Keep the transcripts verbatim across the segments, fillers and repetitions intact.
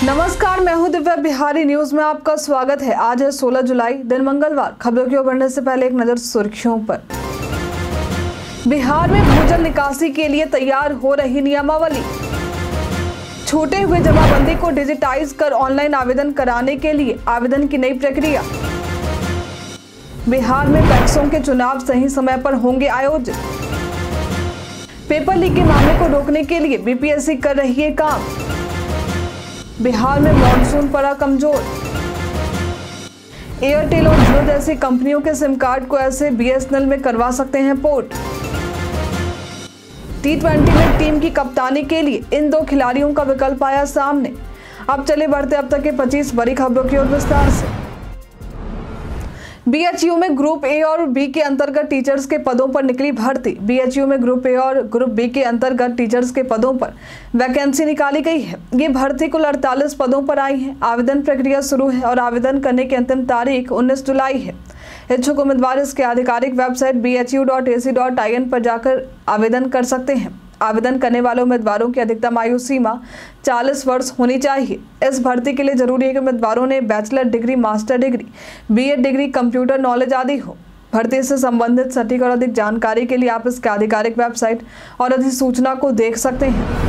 नमस्कार, मैं हूं दिव्या। बिहारी न्यूज में आपका स्वागत है। आज है सोलह जुलाई, दिन मंगलवार। खबरों की ओर बढ़ने से पहले एक नजर सुर्खियों पर। बिहार में भूजल निकासी के लिए तैयार हो रही नियमावली। छूटे हुए जमाबंदी को डिजिटाइज कर ऑनलाइन आवेदन कराने के लिए आवेदन की नई प्रक्रिया। बिहार में पैक्सों के चुनाव सही समय पर होंगे आयोजित। पेपर लीक के मामले को रोकने के लिए बीपीएससी कर रही है काम। बिहार में मॉनसून पड़ा कमजोर। एयरटेल और जियो जैसी कंपनियों के सिम कार्ड को ऐसे बीएसएनएल में करवा सकते हैं पोर्ट। टी ट्वेंटी में टीम की कप्तानी के लिए इन दो खिलाड़ियों का विकल्प आया सामने। अब चले बढ़ते अब तक के पच्चीस बड़ी खबरों की ओर विस्तार से। बीएचयू में ग्रुप ए और बी के अंतर्गत टीचर्स के पदों पर निकली भर्ती। बीएचयू में ग्रुप ए और ग्रुप बी के अंतर्गत टीचर्स के पदों पर वैकेंसी निकाली गई है। ये भर्ती कुल अड़तालीस पदों पर आई है। आवेदन प्रक्रिया शुरू है और आवेदन करने की अंतिम तारीख उन्नीस जुलाई है। इच्छुक उम्मीदवार इसके आधिकारिक website B H U dot A C dot I N पर जाकर आवेदन कर सकते हैं। आवेदन करने वाले उम्मीदवारों की अधिकतम आयु सीमा चालीस वर्ष होनी चाहिए। इस भर्ती के लिए जरूरी है कि उम्मीदवारों ने bachelor degree, master degree, B Ed degree, computer knowledge आदि हो। भर्ती से संबंधित सटीक और अधिक जानकारी के लिए आप इसके आधिकारिक वेबसाइट और अधिसूचना को देख सकते हैं।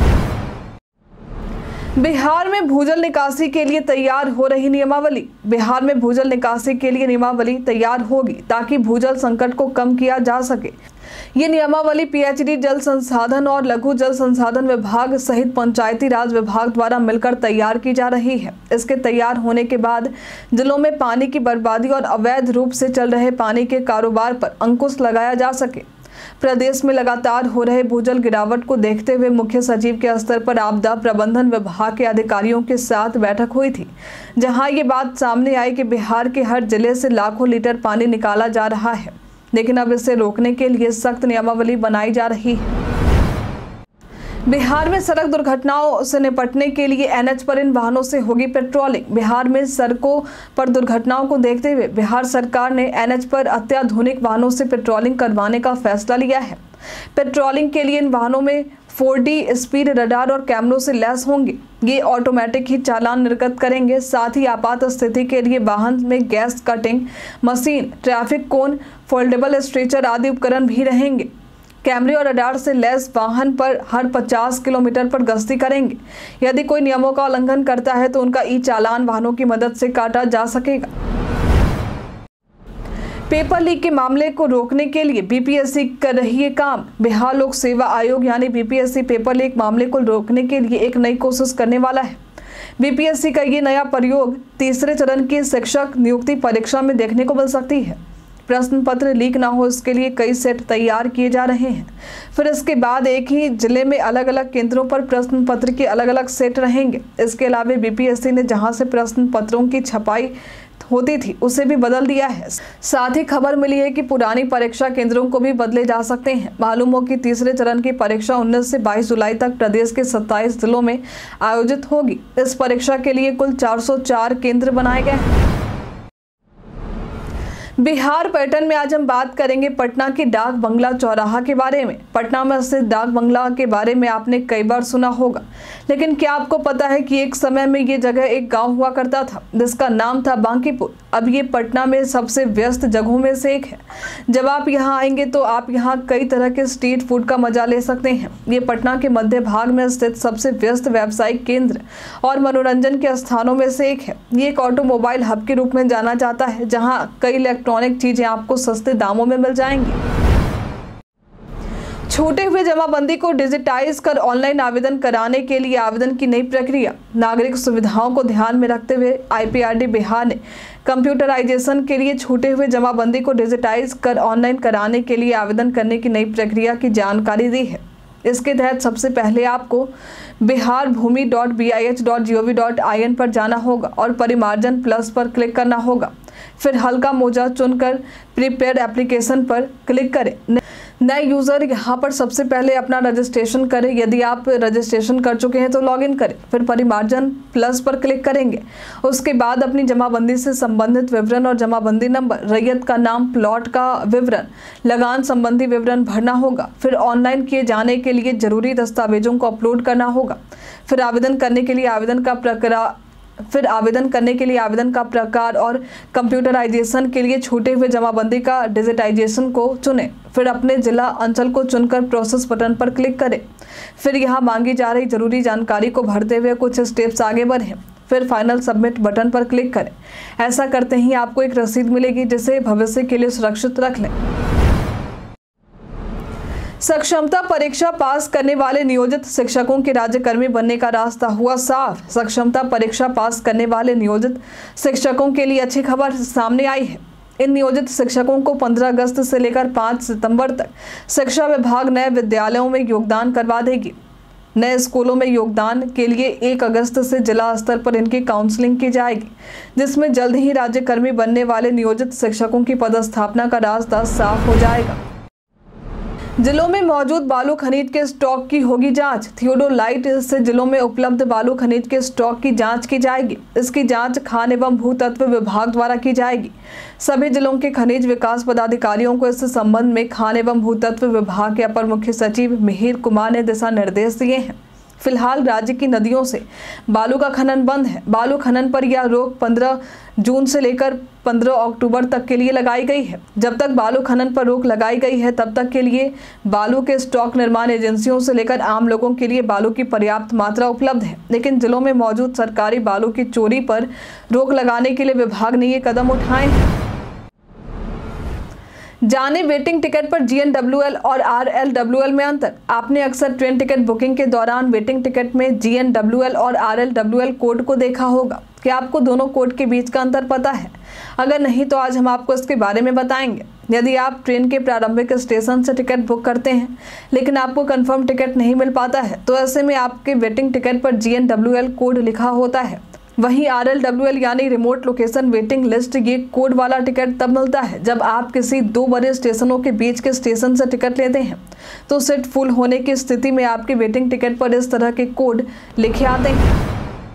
बिहार में भूजल निकासी के लिए तैयार हो रही नियमावली। बिहार में भूजल निकासी के लिए नियमावली तैयार होगी ताकि भूजल संकट को कम किया जा सके। ये नियमावली पीएचडी जल संसाधन और लघु जल संसाधन विभाग सहित पंचायती राज विभाग द्वारा मिलकर तैयार की जा रही है। इसके तैयार होने के बाद जिलों में पानी की बर्बादी और अवैध रूप से चल रहे पानी के कारोबार पर अंकुश लगाया जा सके। प्रदेश में लगातार हो रहे भूजल गिरावट को देखते हुए मुख्य सचिव के स्तर पर आपदा प्रबंधन विभाग के अधिकारियों के साथ बैठक हुई थी, जहां ये बात सामने आई कि बिहार के हर जिले से लाखों लीटर पानी निकाला जा रहा है, लेकिन अब इसे रोकने के लिए सख्त नियमावली बनाई जा रही है। बिहार में सड़क दुर्घटनाओं से निपटने के लिए एनएच पर इन वाहनों से होगी पेट्रोलिंग। बिहार में सड़कों पर दुर्घटनाओं को देखते हुए बिहार सरकार ने एनएच पर अत्याधुनिक वाहनों से पेट्रोलिंग करवाने का फैसला लिया है। पेट्रोलिंग के लिए इन वाहनों में फोर डी स्पीड रडार और कैमरों से लैस होंगे। ये ऑटोमेटिक ही चालान निर्गत करेंगे। साथ ही आपात स्थिति के लिए वाहन में gas cutting machine, traffic cone, foldable stretcher आदि उपकरण भी रहेंगे। कैमरे और रडार से लैस वाहन पर हर पचास किलोमीटर पर गश्ती करेंगे। यदि कोई नियमों का उल्लंघन करता है तो उनका ई चालान वाहनों की मदद से काटा जा सकेगा। पेपर लीक के मामले को रोकने के लिए बीपीएससी कर रही है काम। बिहार लोक सेवा आयोग यानी बीपीएससी पेपर लीक मामले को रोकने के लिए एक नई कोशिश करने वाला है। बीपीएससी का ये नया प्रयोग तीसरे चरण की शिक्षक नियुक्ति परीक्षा में देखने को मिल सकती है। प्रश्न पत्र लीक ना हो, इसके लिए कई सेट तैयार किए जा रहे हैं। फिर इसके बाद एक ही जिले में अलग अलग केंद्रों पर प्रश्न पत्र के अलग अलग सेट रहेंगे। इसके अलावा बीपीएससी ने जहां से प्रश्न पत्रों की छपाई होती थी उसे भी बदल दिया है। साथ ही खबर मिली है कि पुरानी परीक्षा केंद्रों को भी बदले जा सकते हैं। मालूम हो कि तीसरे चरण की परीक्षा उन्नीस से बाईस जुलाई तक प्रदेश के सत्ताईस जिलों में आयोजित होगी। इस परीक्षा के लिए कुल चार सौ चार केंद्र बनाए गए हैं। बिहार पर्यटन में आज हम बात करेंगे पटना के डाक बंगला चौराहा के बारे में। पटना में स्थित डाक बंगला के बारे में आपने कई बार सुना होगा, लेकिन क्या आपको पता है कि एक समय में ये जगह एक गांव हुआ करता था जिसका नाम था बांकीपुर। अब ये पटना में सबसे व्यस्त जगहों में से एक है। जब आप यहाँ आएंगे तो आप यहाँ कई तरह के स्ट्रीट फूड का मजा ले सकते हैं। ये पटना के मध्य भाग में स्थित सबसे व्यस्त व्यावसायिक केंद्र और मनोरंजन के स्थानों में से एक है। ये एक ऑटोमोबाइल हब के रूप में जाना जाता है, जहाँ कई इलेक्ट्रॉनिक चीजें आपको सस्ते दामों में मिल जाएंगी। छूटे हुए जमाबंदी को डिजिटाइज कर ऑनलाइन आवेदन कराने के लिए आवेदन की नई प्रक्रिया। नागरिक सुविधाओं को ध्यान में रखते हुए आईपीआरडी बिहार ने कंप्यूटराइजेशन के लिए छूटे हुए जमाबंदी को डिजिटाइज कर ऑनलाइन कराने के लिए आवेदन करने की नई प्रक्रिया की जानकारी दी है। इसके तहत सबसे पहले आपको Bihar Bhumi dot B I H dot G O V dot I N पर जाना होगा और परिमार्जन प्लस पर क्लिक करना होगा। फिर हल्का मोजा चुनकर प्रीपेड एप्लीकेशन पर क्लिक करें। नए यूज़र यहाँ पर सबसे पहले अपना रजिस्ट्रेशन करें। यदि आप रजिस्ट्रेशन कर चुके हैं तो लॉगिन करें। फिर परिमार्जन प्लस पर क्लिक करेंगे। उसके बाद अपनी जमाबंदी से संबंधित विवरण और जमाबंदी नंबर, रैयत का नाम, प्लॉट का विवरण, लगान संबंधी विवरण भरना होगा। फिर ऑनलाइन किए जाने के लिए जरूरी दस्तावेजों को अपलोड करना होगा। फिर आवेदन करने के लिए आवेदन का प्रक्रिया फिर आवेदन करने के लिए आवेदन का प्रकार और कंप्यूटराइजेशन के लिए छूटे हुए जमाबंदी का डिजिटाइजेशन को चुनें। फिर अपने जिला अंचल को चुनकर प्रोसेस बटन पर क्लिक करें। फिर यहाँ मांगी जा रही जरूरी जानकारी को भरते हुए कुछ स्टेप्स आगे बढ़ें। फिर फाइनल सबमिट बटन पर क्लिक करें। ऐसा करते ही आपको एक रसीद मिलेगी जिसे भविष्य के लिए सुरक्षित रख लें। सक्षमता परीक्षा पास करने वाले नियोजित शिक्षकों के राज्यकर्मी बनने का रास्ता हुआ साफ। सक्षमता परीक्षा पास करने वाले नियोजित शिक्षकों के लिए अच्छी खबर सामने आई है। इन नियोजित शिक्षकों को पंद्रह अगस्त से लेकर पाँच सितंबर तक शिक्षा विभाग नए विद्यालयों में योगदान करवा देगी। नए स्कूलों में योगदान के लिए एक अगस्त से जिला स्तर पर इनकी काउंसलिंग की जाएगी, जिसमें जल्द ही राज्यकर्मी बनने वाले नियोजित शिक्षकों की पदस्थापना का रास्ता साफ हो जाएगा। जिलों में मौजूद बालू खनिज के स्टॉक की होगी जांच। थियोडोलाइट से जिलों में उपलब्ध बालू खनिज के स्टॉक की जांच की जाएगी। इसकी जांच खान एवं भूतत्व विभाग द्वारा की जाएगी। सभी जिलों के खनिज विकास पदाधिकारियों को इस संबंध में खान एवं भूतत्व विभाग के अपर मुख्य सचिव मिहिर कुमार ने दिशा निर्देश दिए हैं। फिलहाल राज्य की नदियों से बालू का खनन बंद है। बालू खनन पर यह रोक पंद्रह जून से लेकर पंद्रह अक्टूबर तक के लिए लगाई गई है। जब तक बालू खनन पर रोक लगाई गई है तब तक के लिए बालू के स्टॉक निर्माण एजेंसियों से लेकर आम लोगों के लिए बालू की पर्याप्त मात्रा उपलब्ध है। लेकिन जिलों में मौजूद सरकारी बालू की चोरी पर रोक लगाने के लिए विभाग ने ये कदम उठाए हैं। जाने वेटिंग टिकट पर जी एन डब्ल्यू एल और आर एल डब्ल्यू एल में अंतर। आपने अक्सर ट्रेन टिकट बुकिंग के दौरान वेटिंग टिकट में जी एन डब्ल्यू एल और R L W L code को देखा होगा। क्या आपको दोनों कोड के बीच का अंतर पता है? अगर नहीं तो आज हम आपको इसके बारे में बताएंगे। यदि आप ट्रेन के प्रारंभिक स्टेशन से टिकट बुक करते हैं लेकिन आपको कंफर्म टिकट नहीं मिल पाता है तो ऐसे में आपके वेटिंग टिकट पर G N W L code लिखा होता है। वहीं आर एल डब्ल्यू एल यानी रिमोट लोकेशन वेटिंग लिस्ट, ये कोड वाला टिकट तब मिलता है जब आप किसी दो बड़े स्टेशनों के बीच के स्टेशन से टिकट लेते हैं तो सीट फुल होने की स्थिति में आपके वेटिंग टिकट पर इस तरह के कोड लिखे आते हैं।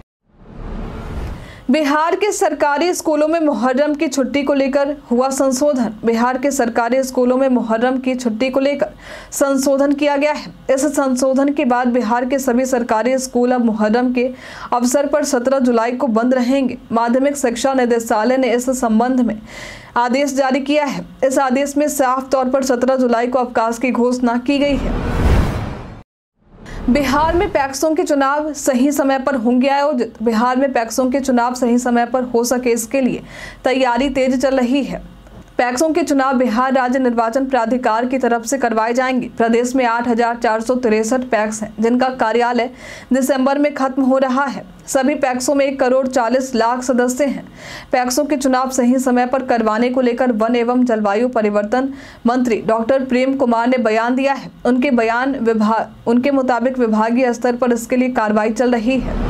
बिहार के सरकारी स्कूलों में मुहर्रम की छुट्टी को लेकर हुआ संशोधन। बिहार के सरकारी स्कूलों में मुहर्रम की छुट्टी को लेकर संशोधन किया गया है। इस संशोधन के बाद बिहार के सभी सरकारी स्कूल अब मुहर्रम के अवसर पर सत्रह जुलाई को बंद रहेंगे। माध्यमिक शिक्षा निदेशालय ने इस संबंध में आदेश जारी किया है। इस आदेश में साफ तौर पर सत्रह जुलाई को अवकाश की घोषणा की गई है। बिहार में पैक्सों के चुनाव सही समय पर होंगे आयोजित। बिहार में पैक्सों के चुनाव सही समय पर हो सके इसके लिए तैयारी तेज चल रही है। पैक्सों के चुनाव बिहार राज्य निर्वाचन प्राधिकार की तरफ से करवाए जाएंगे। प्रदेश में आठ हजार चार सौ तिरसठ पैक्स हैं जिनका कार्यालय दिसंबर में खत्म हो रहा है। सभी पैक्सों में एक करोड़ चालीस लाख सदस्य हैं। पैक्सों के चुनाव सही समय पर करवाने को लेकर वन एवं जलवायु परिवर्तन मंत्री डॉक्टर प्रेम कुमार ने बयान दिया है। उनके बयान विभाग उनके मुताबिक विभागीय स्तर पर इसके लिए कार्रवाई चल रही है।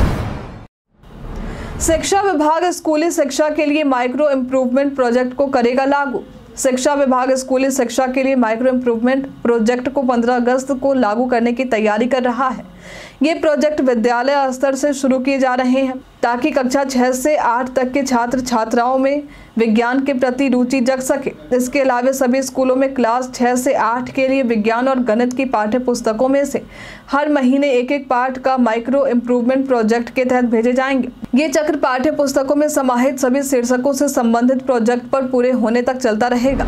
शिक्षा विभाग स्कूली शिक्षा के लिए माइक्रो इम्प्रूवमेंट प्रोजेक्ट को करेगा लागू। शिक्षा विभाग स्कूली शिक्षा के लिए माइक्रो इम्प्रूवमेंट प्रोजेक्ट को पंद्रह अगस्त को लागू करने की तैयारी कर रहा है। ये प्रोजेक्ट विद्यालय स्तर से शुरू किए जा रहे हैं ताकि कक्षा छह से आठ तक के छात्र छात्राओं में विज्ञान के प्रति रुचि जग सके। इसके अलावा सभी स्कूलों में क्लास छह से आठ के लिए विज्ञान और गणित की पाठ्य पुस्तकों में से हर महीने एक एक पाठ का माइक्रो इम्प्रूवमेंट प्रोजेक्ट के तहत भेजे जाएंगे। ये चक्र पाठ्य पुस्तकों में समाहित सभी शीर्षकों से संबंधित प्रोजेक्ट पर पूरे होने तक चलता रहेगा।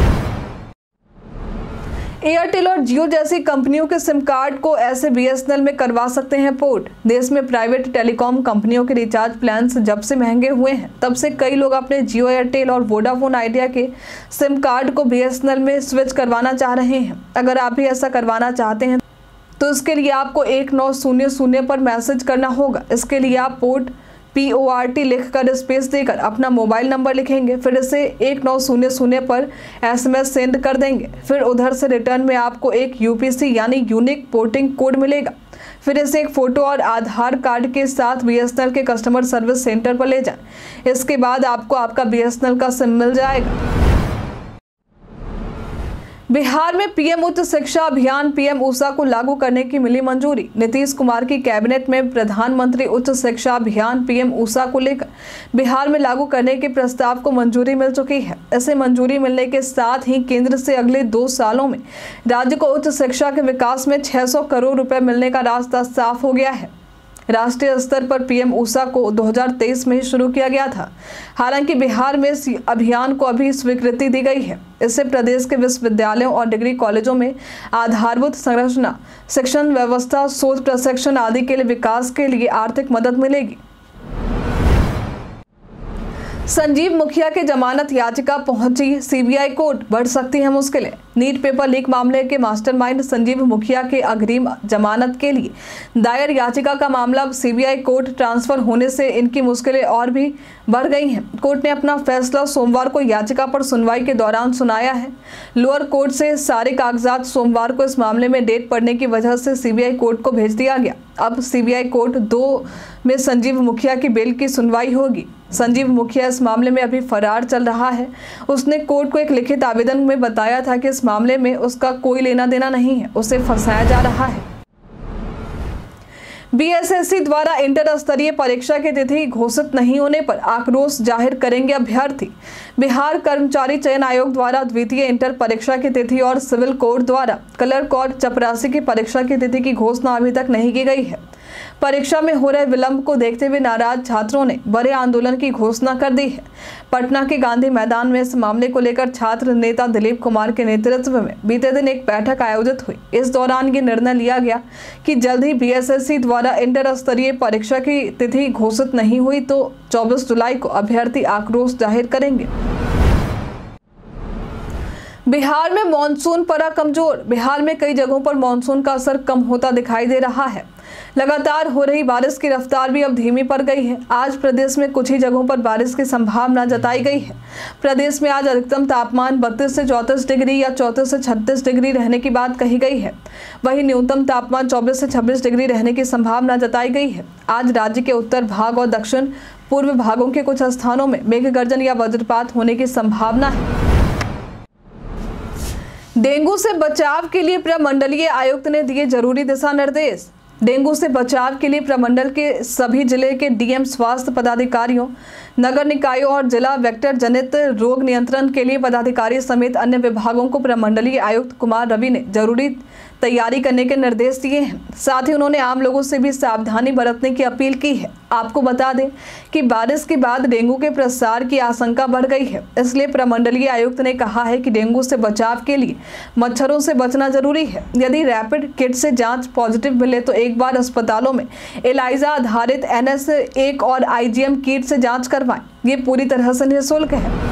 एयरटेल और जियो जैसी कंपनियों के सिम कार्ड को ऐसे बी एस एन एल में करवा सकते हैं पोर्ट। देश में प्राइवेट टेलीकॉम कंपनियों के रिचार्ज प्लान्स जब से महंगे हुए हैं तब से कई लोग अपने जियो, एयरटेल और वोडाफोन आइडिया के सिम कार्ड को बी एस एन एल में स्विच करवाना चाह रहे हैं। अगर आप भी ऐसा करवाना चाहते हैं तो इसके लिए आपको एक नौ शून्य शून्य पर मैसेज करना होगा। इसके लिए आप port P O R T लिख कर स्पेस देकर अपना मोबाइल नंबर लिखेंगे, फिर इसे एक नौ शून्य शून्य पर एस एम एस सेंड कर देंगे। फिर उधर से रिटर्न में आपको एक यू पी सी यानी यूनिक पोर्टिंग कोड मिलेगा। फिर इसे एक फोटो और आधार कार्ड के साथ बी एस एन एल के कस्टमर सर्विस सेंटर पर ले जाएं। इसके बाद आपको आपका बी एस एन एल का सिम मिल जाएगा। बिहार में पी एम उच्च शिक्षा अभियान पी एम ऊषा को लागू करने की मिली मंजूरी। नीतीश कुमार की कैबिनेट में प्रधानमंत्री उच्च शिक्षा अभियान पी एम ऊषा को लेकर बिहार में लागू करने के प्रस्ताव को मंजूरी मिल चुकी है। ऐसे मंजूरी मिलने के साथ ही केंद्र से अगले दो सालों में राज्य को उच्च शिक्षा के विकास में छह सौ करोड़ रुपए मिलने का रास्ता साफ हो गया है। राष्ट्रीय स्तर पर पीएम ऊषा को दो हज़ार तेईस में ही शुरू किया गया था। हालांकि बिहार में इस अभियान को अभी स्वीकृति दी गई है। इससे प्रदेश के विश्वविद्यालयों और डिग्री कॉलेजों में आधारभूत संरचना, शिक्षण व्यवस्था, शोध प्रशिक्षण आदि के लिए विकास के लिए आर्थिक मदद मिलेगी। संजीव मुखिया के जमानत याचिका पहुंची सीबीआई कोर्ट, बढ़ सकती है मुश्किलें। नीट पेपर लीक मामले के मास्टरमाइंड संजीव मुखिया के अग्रिम जमानत के लिए दायर याचिका का मामला अब सीबीआई कोर्ट ट्रांसफर होने से इनकी मुश्किलें और भी बढ़ गई हैं। कोर्ट ने अपना फैसला सोमवार को याचिका पर सुनवाई के दौरान सुनाया है। लोअर कोर्ट से सारे कागजात सोमवार को इस मामले में डेट पड़ने की वजह से सीबीआई कोर्ट को भेज दिया गया। अब सीबीआई कोर्ट दो में संजीव मुखिया की बेल की सुनवाई होगी। संजीव मुखिया इस मामले में अभी फरार चल रहा है। उसने कोर्ट को एक लिखित आवेदन में बताया था कि इस मामले में उसका कोई लेना देना नहीं है, उसे फंसाया जा रहा है। बीएसएससी द्वारा इंटर स्तरीय परीक्षा की तिथि घोषित नहीं होने पर आक्रोश जाहिर करेंगे अभ्यर्थी। बिहार कर्मचारी चयन आयोग द्वारा द्वितीय इंटर परीक्षा की तिथि और सिविल कोड द्वारा क्लर्क और चपरासी की परीक्षा की तिथि की घोषणा अभी तक नहीं की गई है। परीक्षा में हो रहे विलंब को देखते हुए नाराज छात्रों ने बड़े आंदोलन की घोषणा कर दी है। पटना के गांधी मैदान में इस मामले को लेकर छात्र नेता दिलीप कुमार के नेतृत्व में बीते दिन एक बैठक आयोजित हुई। इस दौरान ये निर्णय लिया गया कि जल्द ही बीएसएससी द्वारा इंटर स्तरीय परीक्षा की तिथि घोषित नहीं हुई तो चौबीस जुलाई को अभ्यर्थी आक्रोश जाहिर करेंगे। बिहार में मानसून पड़ा कमजोर। बिहार में कई जगहों पर मानसून का असर कम होता दिखाई दे रहा है। लगातार हो रही बारिश की रफ्तार भी अब धीमी पड़ गई है। आज प्रदेश में कुछ ही जगहों पर बारिश की संभावना जताई गई है। प्रदेश में आज अधिकतम तापमान बत्तीस से चौंतीस डिग्री या चौंतीस से छत्तीस डिग्री रहने की बात कही गई है। वहीं न्यूनतम तापमान चौबीस से छब्बीस डिग्री रहने की संभावना जताई गई है। आज राज्य के उत्तर भाग और दक्षिण पूर्व भागों के कुछ स्थानों में मेघ गर्जन या वज्रपात होने की संभावना है। डेंगू से बचाव के लिए प्रमंडलीय आयुक्त ने दिए जरूरी दिशा निर्देश। डेंगू से बचाव के लिए प्रमंडल के सभी जिले के डीएम, स्वास्थ्य पदाधिकारियों, नगर निकायों और जिला वेक्टर जनित रोग नियंत्रण के लिए पदाधिकारी समेत अन्य विभागों को प्रमंडलीय आयुक्त कुमार रवि ने जरूरी तैयारी करने के निर्देश दिए हैं। साथ ही उन्होंने आम लोगों से भी सावधानी बरतने की अपील की है। आपको बता दें कि बारिश के बाद डेंगू के प्रसार की आशंका बढ़ गई है, इसलिए प्रमंडलीय आयुक्त ने कहा है कि डेंगू से बचाव के लिए मच्छरों से बचना जरूरी है। यदि रैपिड किट से जांच पॉजिटिव मिले तो एक बार अस्पतालों में एलाइजा आधारित एन एस एक और आईजीएम किट से जाँच करवाएं। ये पूरी तरह से निःशुल्क है।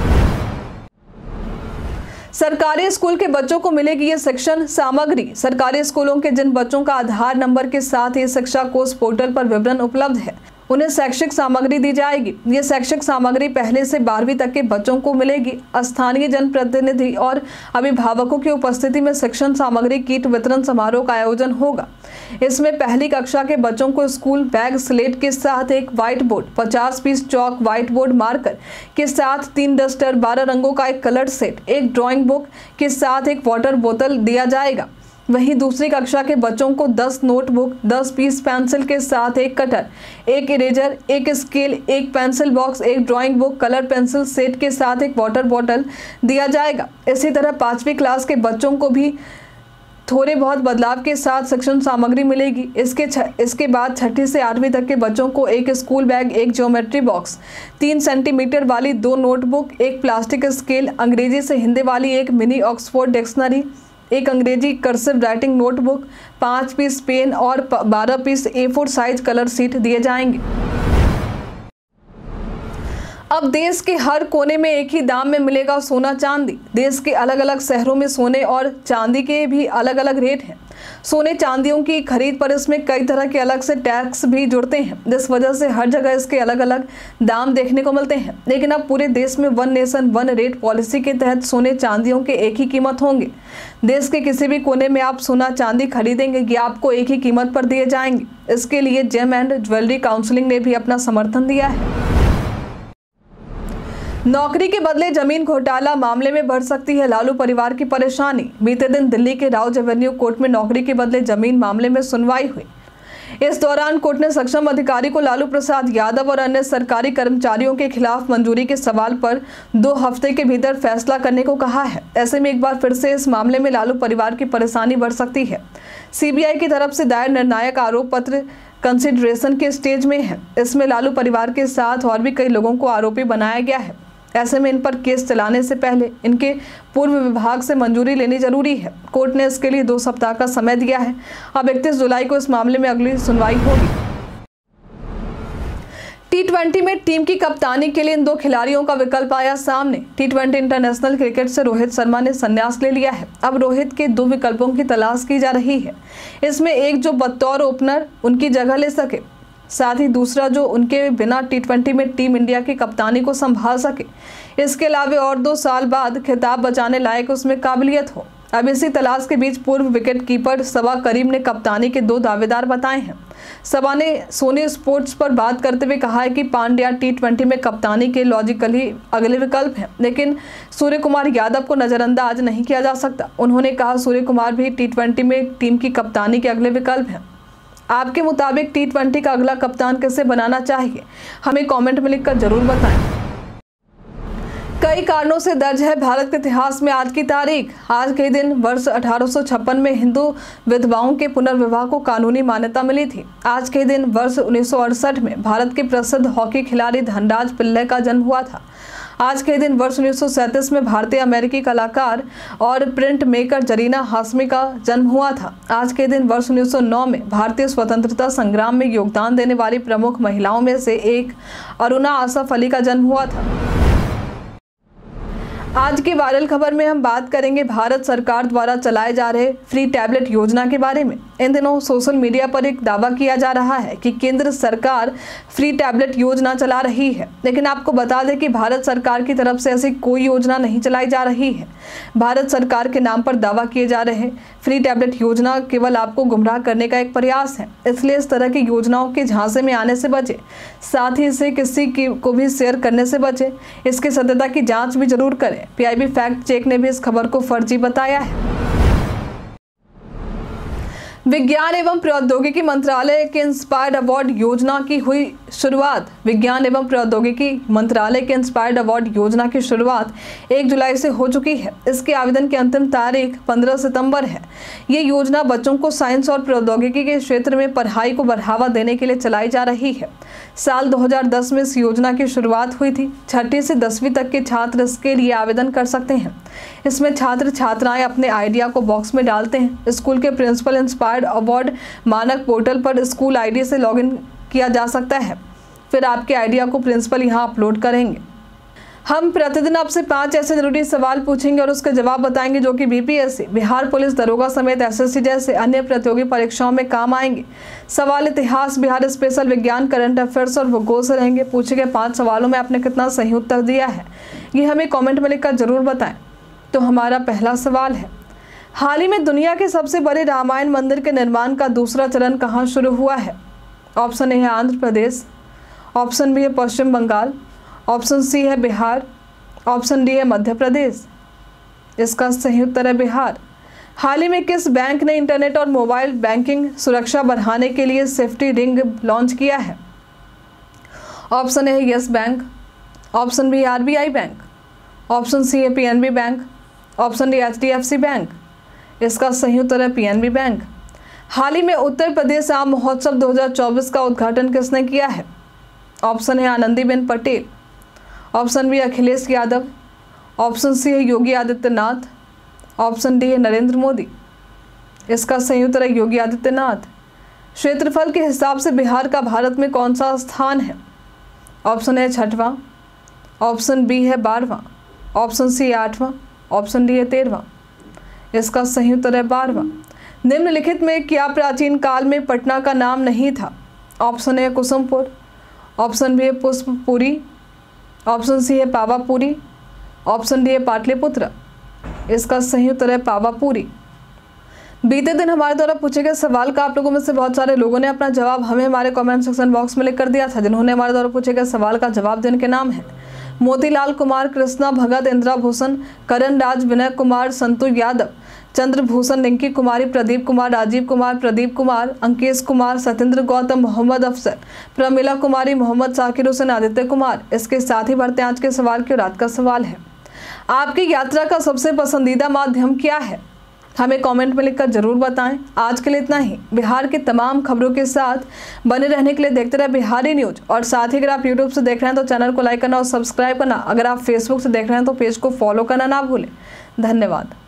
सरकारी स्कूल के बच्चों को मिलेगी ये शिक्षण सामग्री। सरकारी स्कूलों के जिन बच्चों का आधार नंबर के साथ ही शिक्षा कोष पोर्टल पर विवरण उपलब्ध है, उन्हें शैक्षिक सामग्री दी जाएगी। ये शैक्षिक सामग्री पहले से बारहवीं तक के बच्चों को मिलेगी। स्थानीय जनप्रतिनिधि और अभिभावकों की उपस्थिति में शिक्षण सामग्री किट वितरण समारोह का आयोजन होगा। इसमें पहली कक्षा के बच्चों को स्कूल बैग, स्लेट के साथ एक व्हाइट बोर्ड, पचास piece chalk, white board marker के साथ तीन डस्टर, बारह रंगों का एक कलर सेट, एक ड्राइंग बुक के साथ एक वाटर बोतल दिया जाएगा। वहीं दूसरी कक्षा के बच्चों को दस नोटबुक, दस पीस पेंसिल के साथ एक कटर, एक इरेजर, एक स्केल, एक पेंसिल बॉक्स, एक drawing book, colour pencil set के साथ एक वाटर बॉटल दिया जाएगा। इसी तरह पाँचवीं क्लास के बच्चों को भी थोड़े बहुत बदलाव के साथ शिक्षण सामग्री मिलेगी। इसके छ, इसके बाद छठी से आठवीं तक के बच्चों को एक स्कूल बैग, एक ज्योमेट्री बॉक्स, तीन सेंटीमीटर वाली दो नोटबुक, एक प्लास्टिक स्केल, अंग्रेजी से हिंदी वाली एक मिनी ऑक्सफोर्ड डिक्शनरी, एक अंग्रेजी कर्सिव राइटिंग नोटबुक, पाँच पीस पेन और बारह piece A four size colour sheet दिए जाएंगे। अब देश के हर कोने में एक ही दाम में मिलेगा सोना चांदी। देश के अलग अलग शहरों में सोने और चांदी के भी अलग अलग रेट हैं। सोने चांदियों की खरीद पर इसमें कई तरह के अलग से टैक्स भी जुड़ते हैं, जिस वजह से हर जगह इसके अलग अलग दाम देखने को मिलते हैं। लेकिन अब पूरे देश में one nation one rate policy के तहत सोने चांदियों के एक ही कीमत होंगे। देश के किसी भी कोने में आप सोना चांदी खरीदेंगे ये आपको एक ही कीमत पर दिए जाएंगे। इसके लिए जेम एंड ज्वेलरी काउंसिलिंग ने भी अपना समर्थन दिया है। नौकरी के बदले जमीन घोटाला मामले में बढ़ सकती है लालू परिवार की परेशानी। बीते दिन दिल्ली के राउज एवेन्यू कोर्ट में नौकरी के बदले जमीन मामले में सुनवाई हुई। इस दौरान कोर्ट ने सक्षम अधिकारी को लालू प्रसाद यादव और अन्य सरकारी कर्मचारियों के खिलाफ मंजूरी के सवाल पर दो हफ्ते के भीतर फैसला करने को कहा है। ऐसे में एक बार फिर से इस मामले में लालू परिवार की परेशानी बढ़ सकती है। सीबीआई की तरफ से दायर निर्णायक आरोप पत्र कंसिडरेशन के स्टेज में है। इसमें लालू परिवार के साथ और भी कई लोगों को आरोपी बनाया गया है। ऐसे में इन पर केस चलाने से पहले इनके पूर्व विभाग से मंजूरी लेनी जरूरी है। कोर्ट ने इसके लिए दो सप्ताह का समय दिया है। अब इकतीस जुलाई को इस मामले में अगली सुनवाई होगी। टी ट्वेंटी में टीम की कप्तानी के लिए इन दो खिलाड़ियों का विकल्प आया सामने। टी ट्वेंटी इंटरनेशनल क्रिकेट से रोहित शर्मा ने संन्यास ले लिया है। अब रोहित के दो विकल्पों की तलाश की जा रही है। इसमें एक जो बतौर ओपनर उनकी जगह ले सके, साथ ही दूसरा जो उनके बिना टी ट्वेंटी में टीम इंडिया की कप्तानी को संभाल सके। इसके अलावा और दो साल बाद खिताब बचाने लायक उसमें काबिलियत हो। अब इसी तलाश के बीच पूर्व विकेट कीपर सबा करीम ने कप्तानी के दो दावेदार बताए हैं। सबा ने सोनी स्पोर्ट्स पर बात करते हुए कहा है कि पांड्या टी ट्वेंटी में कप्तानी के लॉजिकली अगले विकल्प हैं, लेकिन सूर्य कुमार यादव को नज़रअंदाज नहीं किया जा सकता। उन्होंने कहा सूर्य कुमार भी टी ट्वेंटी में टीम की कप्तानी के अगले विकल्प हैं। आपके मुताबिक टी ट्वेंटी का अगला कप्तान किसे बनाना चाहिए, हमें कमेंट में लिखकर जरूर बताएं। कई कारणों से दर्ज है भारत के इतिहास में आज की तारीख। आज के दिन वर्ष अठारह सौ छप्पन में हिंदू विधवाओं के पुनर्विवाह को कानूनी मान्यता मिली थी। आज के दिन वर्ष उन्नीस सौ अड़सठ में भारत के प्रसिद्ध हॉकी खिलाड़ी धनराज पिल्ले का जन्म हुआ था। आज के दिन वर्ष उन्नीस सौ सैंतीस में भारतीय अमेरिकी कलाकार और प्रिंट मेकर जरीना हाशमी का जन्म हुआ था। आज के दिन वर्ष उन्नीस सौ नौ में भारतीय स्वतंत्रता संग्राम में योगदान देने वाली प्रमुख महिलाओं में से एक अरुणा आसफ अली का जन्म हुआ था। आज की वायरल खबर में हम बात करेंगे भारत सरकार द्वारा चलाए जा रहे फ्री टैबलेट योजना के बारे में। इन दिनों सोशल मीडिया पर एक दावा किया जा रहा है कि केंद्र सरकार फ्री टैबलेट योजना चला रही है, लेकिन आपको बता दें कि भारत सरकार की तरफ से ऐसी कोई योजना नहीं चलाई जा रही है। भारत सरकार के नाम पर दावा किए जा रहे फ्री टैबलेट योजना केवल आपको गुमराह करने का एक प्रयास है, इसलिए इस तरह की योजनाओं के झांसे में आने से बचे, साथ ही इसे किसी की को भी शेयर करने से बचे। इसकी सत्यता की जांच भी जरूर करें। पीआईबी फैक्ट चेक ने भी इस खबर को फर्जी बताया है। विज्ञान एवं प्रौद्योगिकी मंत्रालय के इंस्पायर्ड अवार्ड योजना की हुई शुरुआत। विज्ञान एवं प्रौद्योगिकी मंत्रालय के इंस्पायर्ड अवार्ड योजना की शुरुआत एक जुलाई से हो चुकी है। इसके आवेदन की अंतिम तारीख पंद्रह सितंबर है। ये योजना बच्चों को साइंस और प्रौद्योगिकी के क्षेत्र में पढ़ाई को बढ़ावा देने के लिए चलाई जा रही है। साल दो हज़ार दस में इस योजना की शुरुआत हुई थी। छठी से दसवीं तक के छात्र इसके लिए आवेदन कर सकते हैं। इसमें छात्र छात्राएं अपने आइडिया को बॉक्स में डालते हैं। स्कूल के principal inspired award Manak portal पर स्कूल आईडी से लॉगिन किया जा सकता है। फिर आपके आइडिया को प्रिंसिपल यहां अपलोड करेंगे। हम प्रतिदिन आपसे पांच ऐसे जरूरी सवाल पूछेंगे और उसके जवाब बताएंगे जो कि बीपीएससी, बिहार पुलिस दरोगा समेत एसएससी जैसे अन्य प्रतियोगी परीक्षाओं में काम आएंगे। सवाल इतिहास, बिहार स्पेशल, विज्ञान, करंट अफेयर्स और भूगोल से रहेंगे। पूछे गए पांच सवालों में आपने कितना सही उत्तर दिया है, ये हमें कॉमेंट में लिखकर जरूर बताएं। तो हमारा पहला सवाल है, हाल ही में दुनिया के सबसे बड़े रामायण मंदिर के निर्माण का दूसरा चरण कहाँ शुरू हुआ है? ऑप्शन ए है आंध्र प्रदेश, ऑप्शन बी है पश्चिम बंगाल, ऑप्शन सी है बिहार, ऑप्शन डी है मध्य प्रदेश। इसका सही उत्तर है बिहार। हाल ही में किस बैंक ने इंटरनेट और मोबाइल बैंकिंग सुरक्षा बढ़ाने के लिए सेफ्टी रिंग लॉन्च किया है? ऑप्शन ए है Yes Bank, option B RBI bank, option C है PNB bank, option D HDFC bank. इसका सही उत्तर है पीएनबी बैंक। हाल ही में उत्तर प्रदेश आम महोत्सव दो हज़ार चौबीस का उद्घाटन किसने किया है? ऑप्शन है Anandiben Patel, option B Akhilesh Yadav, option C है योगी आदित्यनाथ, ऑप्शन डी है नरेंद्र मोदी। इसका सही उत्तर है योगी आदित्यनाथ। क्षेत्रफल के हिसाब से बिहार का भारत में कौन सा स्थान है? ऑप्शन है छठवां, ऑप्शन बी है बारहवां, ऑप्शन सी आठवां, ऑप्शन डी है तेरहवां। इसका सही उत्तर है बारहवां। निम्नलिखित में क्या प्राचीन काल में पटना का नाम नहीं था? Option A Kusumpur, option B है पुष्पपुरी, ऑप्शन सी है पावापुरी, ऑप्शन डी है पाटलिपुत्र। इसका सही उत्तर है पावापुरी। बीते दिन हमारे द्वारा पूछे गए सवाल का आप लोगों में से बहुत सारे लोगों ने अपना जवाब हमें हमारे कमेंट सेक्शन बॉक्स में लिख कर दिया था। जिन्होंने हमारे द्वारा पूछे गए सवाल का जवाब देने के नाम है मोतीलाल कुमार, कृष्णा भगत, इंदिरा भूषण, करण राज, विनय कुमार, संतु यादव, चंद्रभूषण, रिंकी कुमारी, प्रदीप कुमार, राजीव कुमार, प्रदीप कुमार, अंकेश कुमार, सत्येंद्र गौतम, मोहम्मद अफसर, प्रमिला कुमारी, मोहम्मद साकिर हुसैन, आदित्य कुमार। इसके साथ ही बढ़ते हैं आज के सवाल की। रात का सवाल है, आपकी यात्रा का सबसे पसंदीदा माध्यम क्या है? हमें कमेंट में लिखकर जरूर बताएं। आज के लिए इतना ही। बिहार की तमाम खबरों के साथ बने रहने के लिए देखते रहे बिहारी न्यूज। और साथ ही अगर आप यूट्यूब से देख रहे हैं तो चैनल को लाइक करना और सब्सक्राइब करना। अगर आप फेसबुक से देख रहे हैं तो पेज को फॉलो करना ना भूलें। धन्यवाद।